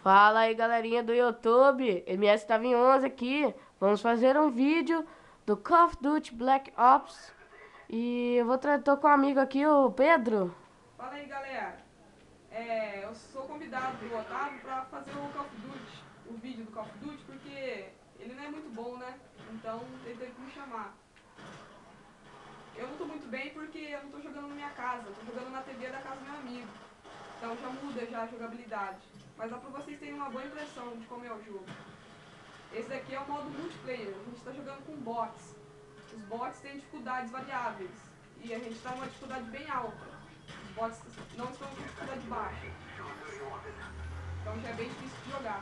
Fala aí, galerinha do YouTube, MS Tava em 11 aqui. Vamos fazer um vídeo do Call of Duty Black Ops. E eu tô com um amigo aqui, o Pedro. Fala aí, galera. Eu sou convidado do Otávio para fazer o Call of Duty, o vídeo do Call of Duty, porque ele não é muito bom, né? Então ele teve que me chamar. Eu não tô muito bem porque eu não tô jogando na minha casa, eu tô jogando na TV da casa do meu amigo. Então já muda já a jogabilidade. Mas dá pra vocês terem uma boa impressão de como é o jogo. Esse daqui é o modo multiplayer, a gente tá jogando com bots. Os bots têm dificuldades variáveis e a gente tá numa dificuldade bem alta. Os bots não estão com dificuldade baixa. Então já é bem difícil de jogar.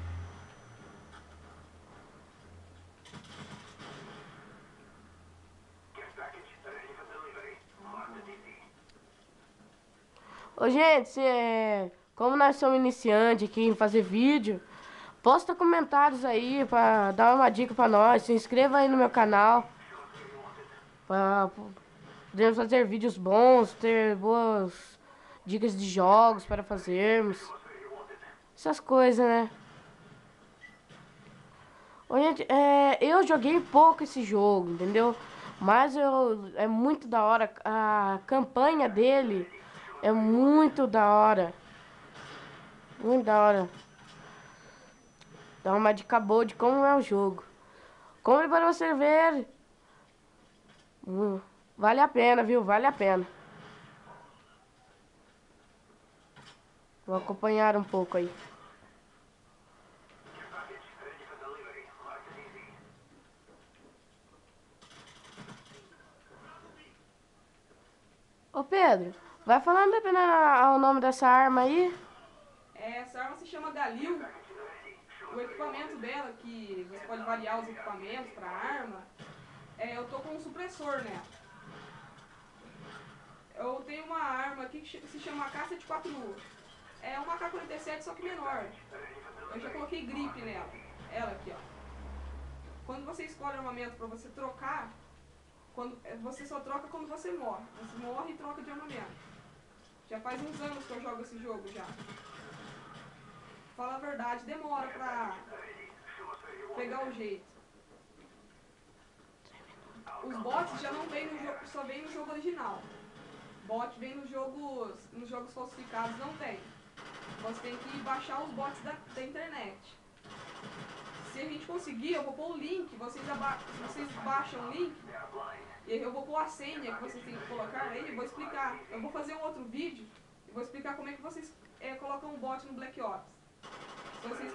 Ô, gente, como nós somos iniciantes aqui em fazer vídeo, posta comentários aí pra dar uma dica pra nós. Se inscreva aí no meu canal. Podemos fazer vídeos bons, ter boas dicas de jogos para fazermos. Essas coisas, né? Ô, gente, eu joguei pouco esse jogo, entendeu? Mas é muito da hora. A campanha dele é muito da hora. Muito da hora. Dá uma dica boa de como é o jogo. Compre para você ver. Vale a pena, viu? Vale a pena. Vou acompanhar um pouco aí. Ô Pedro, vai falando dependendo o nome dessa arma aí. Essa arma se chama Galil. O equipamento dela, que você pode variar os equipamentos para arma, eu tô com um supressor nela. Eu tenho uma arma aqui que se chama Caça de 4U. É uma AK-47 só que menor. Eu já coloquei gripe nela. Ela aqui, ó. Quando você escolhe armamento para você trocar, você só troca quando você morre. Você morre e troca de armamento. Já faz uns anos que eu jogo esse jogo já. Fala a verdade, demora pra pegar o jeito. Os bots já não vêm no jogo, só vêm no jogo original. Bot vem nos jogos falsificados, não tem. Você tem que baixar os bots da internet. Se a gente conseguir, eu vou pôr o link, vocês baixam o link, e eu vou pôr a senha que vocês têm que colocar aí, eu vou explicar. Eu vou fazer um outro vídeo e vou explicar como é que vocês colocam o bot no Black Ops. Se vocês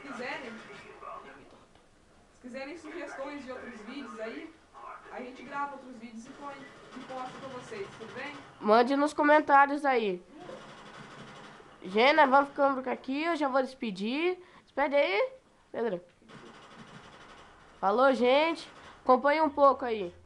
quiserem sugestões de outros vídeos aí, a gente grava outros vídeos e posta pra vocês, tudo bem? Mande nos comentários aí. Gente, nós vamos ficando por aqui. Eu já vou despedir. Despede aí, Pedro. Falou, gente. Acompanha um pouco aí.